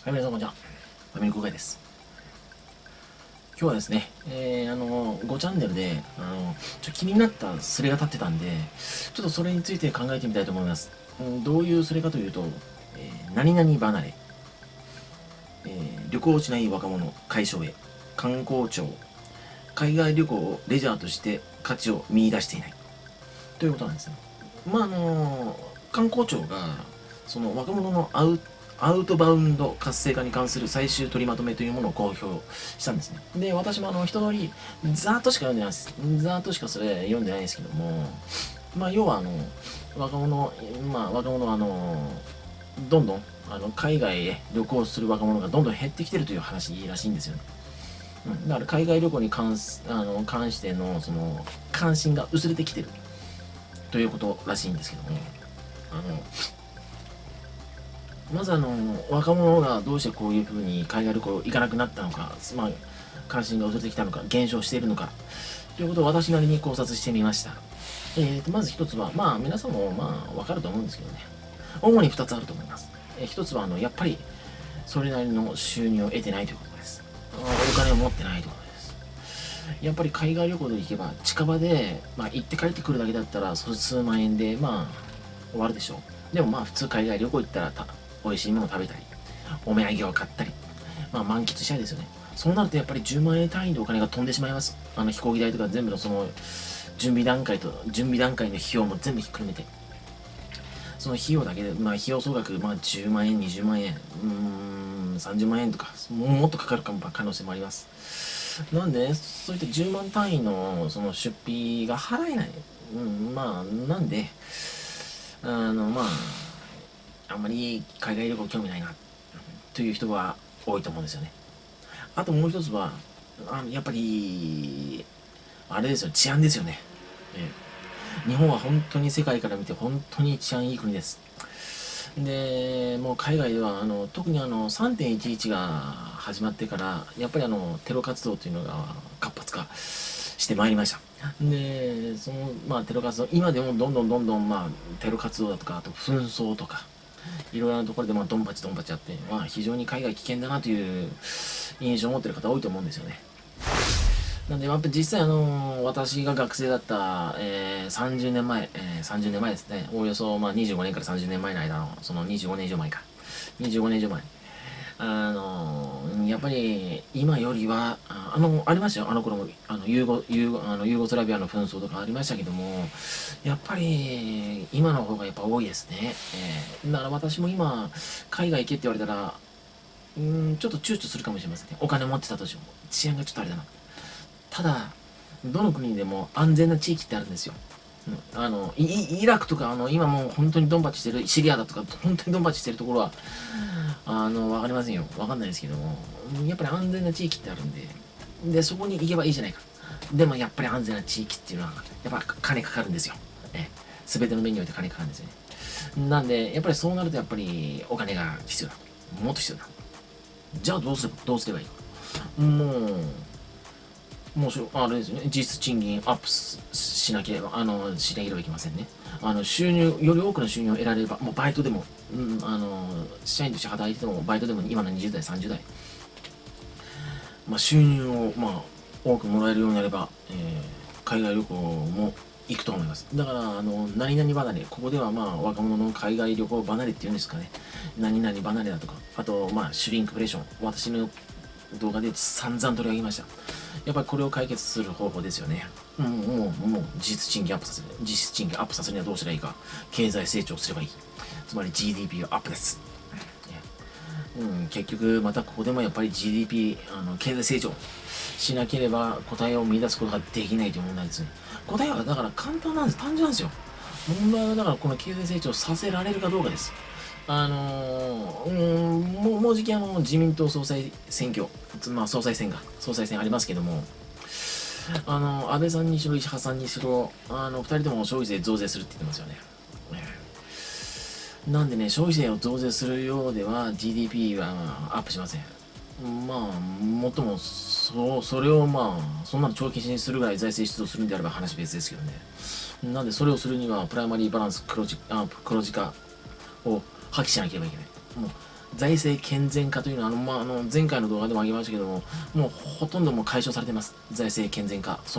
はい、皆さんこんにちは。ファミリー公開です。今日はですね、5チャンネルで、気になったスレが立ってたんで、ちょっとそれについて考えてみたいと思います。どういうスレかというと、何々離れ、旅行しない若者解消へ、観光庁、海外旅行をレジャーとして価値を見出していない。ということなんですね。観光庁が、その若者のアウトバウンド活性化に関する最終取りまとめというものを公表したんですね。で、私も一通り、ざーっとしか読んでないです。ざーっとしかそれ読んでないんですけども、要は若者はどんどん、海外へ旅行する若者がどんどん減ってきてるという話らしいんですよね。だから海外旅行に関しての、その、関心が薄れてきてるということらしいんですけども、まず若者がどうしてこういうふうに海外旅行行かなくなったのか、関心が薄れてきたのか、減少しているのか、ということを私なりに考察してみました。まず一つは、皆さんもわかると思うんですけどね。主に二つあると思います。一つはやっぱり、それなりの収入を得てないということです。お金を持ってないということです。やっぱり海外旅行で行けば、近場で、行って帰ってくるだけだったら、数万円で、終わるでしょう。でも普通海外旅行行ったら美味しいものを食べたり、お土産を買ったり、満喫したいですよね。そうなるとやっぱり10万円単位でお金が飛んでしまいます。飛行機代とか全部のその準備段階の費用も全部ひっくるめて、その費用だけで、費用総額、10万円、20万円、30万円とか、もっとかかる可能性もあります。なんで、そういった10万単位のその出費が払えない。なんで、あんまり海外旅行興味ないな、という人は多いと思うんですよね。あともう一つは、やっぱり、あれですよ、治安ですよね。日本は本当に世界から見て本当に治安いい国です。で、もう海外では、特に3.11が始まってから、やっぱりテロ活動というのが活発化してまいりました。で、その、テロ活動、今でもどんどん、テロ活動だとか、あと紛争とか、いろいろなところでドンパチあって、非常に海外危険だなという印象を持っている方多いと思うんですよね。なんで、やっぱ実際私が学生だった、30年前、30年前ですね。およそ、25年から30年前の間の、その25年以上前か。25年以上前。やっぱり、今よりは、ありましたよ。あの頃も、ユーゴスラビアの紛争とかありましたけども、やっぱり、今の方がやっぱ多いですね。だから私も今、海外行けって言われたら、ちょっと躊躇するかもしれませんね。お金持ってたとしても。治安がちょっとあれだな。ただ、どの国でも安全な地域ってあるんですよ。イラクとか、今もう本当にドンパチしてる、シリアだとか、本当にドンパチしてるところは、わかりませんよ。わかんないですけども、やっぱり安全な地域ってあるんで、そこに行けばいいじゃないか。でもやっぱり安全な地域っていうのは、やっぱ金かかるんですよ。すべての面において金かかるんですよね。なんで、やっぱりそうなるとやっぱりお金が必要だ。もっと必要だ。じゃあどうすればいいか。あれですよね。実質賃金アップしなければいけませんね。収入、より多くの収入を得られれば、もうバイトでも、社員として働いてても、バイトでも今の20代、30代、収入を、多くもらえるようになれば、海外旅行も行くと思います。だから、何々離れ、ここでは若者の海外旅行離れっていうんですかね。何々離れだとか、あと、シュリンクプレーション。私の動画で散々取り上げました。やっぱりこれを解決する方法ですよね。もう、実質賃金アップさせるにはどうしたらいいか。経済成長すればいい。つまり GDP はアップです。結局、またここでもやっぱり GDP、経済成長しなければ答えを見出すことができないという問題ですね。答えはだから簡単なんです。単純なんですよ。問題はだからこの経済成長させられるかどうかです。もうじき自民党総裁選挙、総裁選ありますけども、安倍さんにしろ、石破さんにしろ、二人とも消費税増税するって言ってますよね。なんでね、消費税を増税するようでは GDP はアップしません。もっとも、それをそんなの長期にするぐらい財政出動するんであれば話別ですけどね。なんでそれをするには、プライマリーバランス黒字化を破棄しなければいけない。もう財政健全化というのは、前回の動画でも挙げましたけども、もうほとんどもう解消されてます。財政健全化。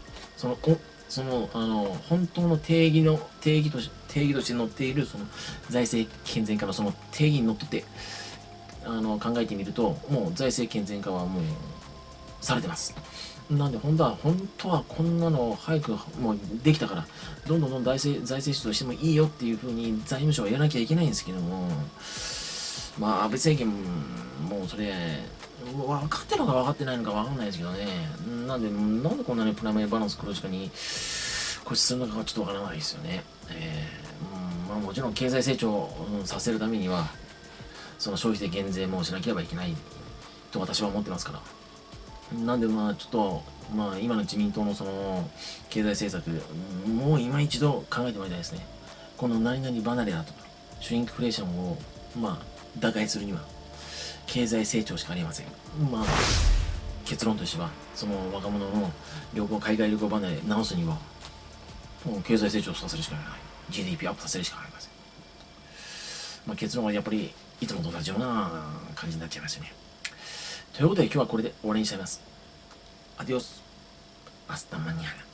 本当の定義として載っている、その財政健全化のその定義にのっとって、考えてみると、もう財政健全化はもう、されてます。なんで本当はこんなの早くもうできたから、どんどん財政出動してもいいよっていうふうに財務省はやらなきゃいけないんですけども、まあ安倍政権もうそれ、分かってるのか分かってないのか分かんないですけどね。なんでこんなにプライマリーバランス黒字化に固執するのかはちょっと分からないですよね。まあもちろん経済成長させるためには、その消費税減税もしなければいけないと私は思ってますから。なんでまあちょっと、まあ今の自民党のその経済政策、もう今一度考えてもらいたいですね。この何々離れだとか、シュリンクフレーションをまあ打開するには、経済成長しかありません。まあ結論としては、その若者の海外旅行離れ直すには、もう経済成長させるしかない。GDP アップさせるしかありません。まあ結論はやっぱりいつもと同じような感じになっちゃいましたね。ということで今日はこれで終わりにしちゃいます。アディオス。アスタマニアナ。